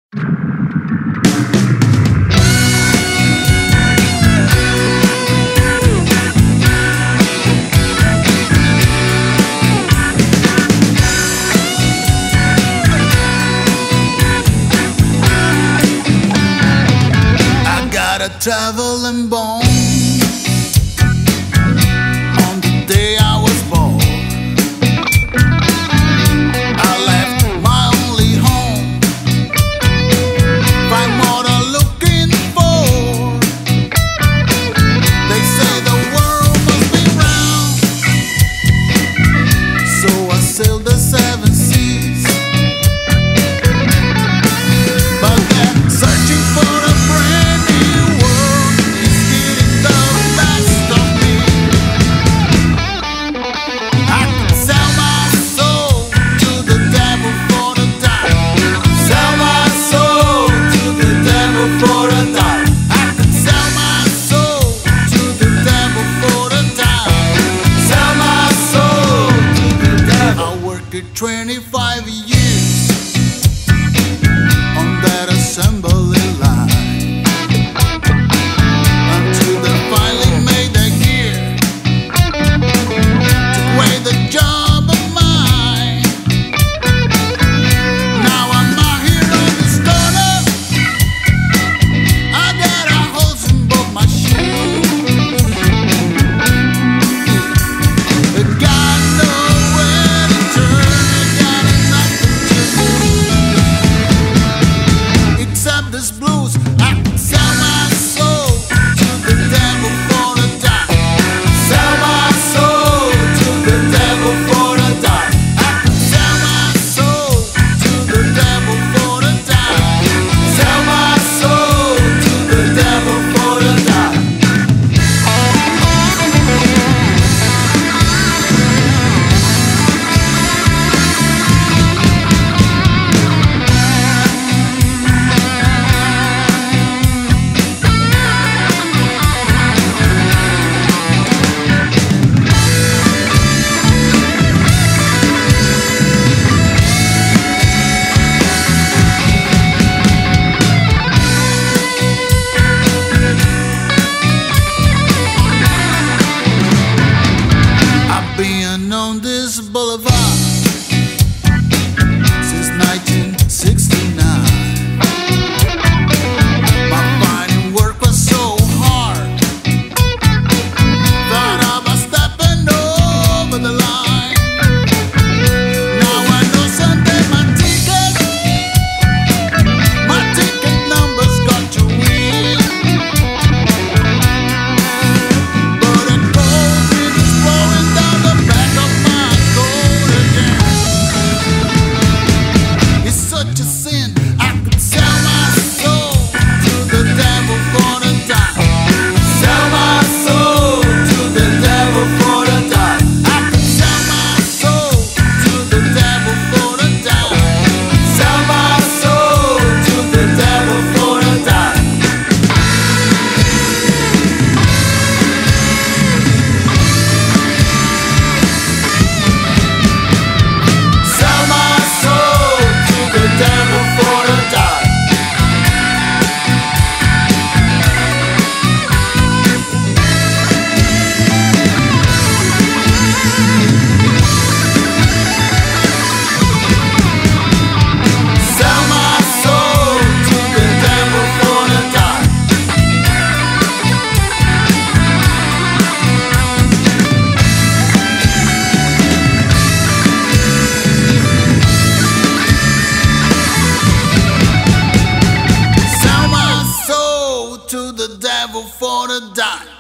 Traveling bone on the day I was born. I left my only home, find what I'm looking for. They say the world must be round, so I sailed the 7 seas. But they're searching for a brand new world. I worked 25 years on that assembly line until they finally made their gear, took away the job of mine. Now I'm out here on the starter. I got a holes in both my shoes. Got nowhere to turn, got nothing to lose except this blues. I can sell my soul to the devil for a dime. Sell my soul to the devil for a dime. I can sell my soul to the devil for a dime. Sell my soul to the devil for a dime. On this boulevard since 1969. My finding work was so hard, thought I was stepping over the line. Now I know someday my ticket number's got to read. But it goes in, it's flowing down the back of my coat again. It's such a sin, I could sell my soul to the devil for a dime. Sell my soul to the devil for a dime. I could sell my soul to the devil for a dime. Sell my soul to the devil for a dime. Sell my soul to the devil for a dime. Sell my soul to the devil for a dime. Sell my soul to the devil for a dime.